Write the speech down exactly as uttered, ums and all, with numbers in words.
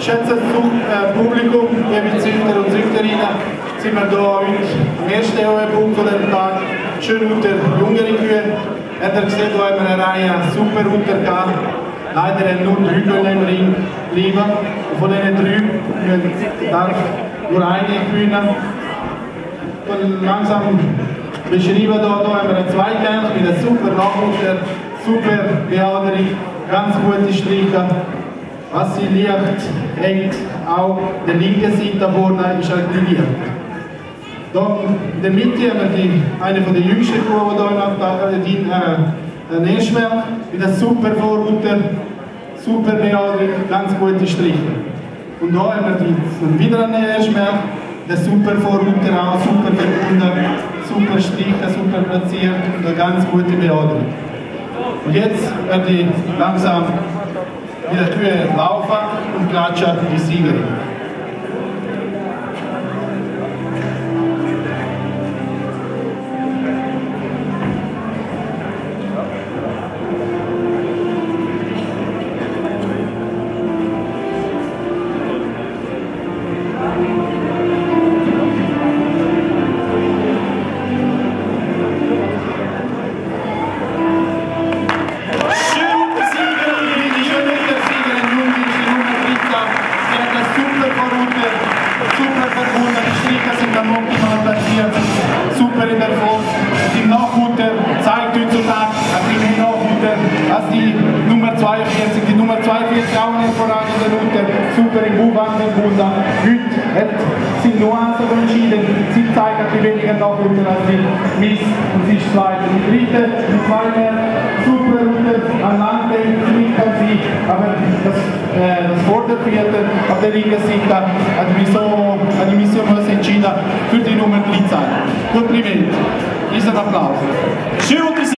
Geschätztes äh, Publikum, liebe Züchter und Züchterinnen, sind wir hier heute am ersten Höhepunkt von diesem Tag, schön unter jüngere Kühe. Habt ihr gesehen, da haben wir eine Reihe super Rutter gehabt. Leider haben nur drei Kühe im Ring bleiben. Von diesen drei darf nur eine gewinnen. Und langsam beschreiben wir hier, hier haben wir einen Zweikampf mit einem super Nachwuchs, super Behaderung, ganz gute Striche. Was sie liegt, hängt auch der linken Seite vorne, ist halt die Licht. Hier in der Mitte haben wir die, eine von den jüngsten Kuh, die hier noch die, äh, ein Erschwerk mit einem super Vorrutter, super Behaderung, ganz gute Striche. Und hier haben wir die, wieder einen Erschwerk, der super Vorrutter auch, super verbunden, super Striche, super platziert und eine ganz gute Behaderung. Und jetzt werden die langsam wieder Kühe laufen und klatschen die Siegerin. Super in der Form. Die Nachhuter zeigt heutzutage, dass die Nachhuter, dass die Nummer zweiundvierzig, die Nummer zweiundvierzig auch nicht voran in der Huter, super im Buchwand gefunden. Heute sind Nuancen entschieden, sie zeigen die weniger Nachhuter als die Miss und sie ist zweite. Die dritte, die zweite, super Huter, an Langdenk, nicht an sie, aber das, äh, das Vordervierte auf der linken Seite hat mich so, hat die Mission entschieden für die Nummer dreizehn. Complimenti. Diesen Applaus.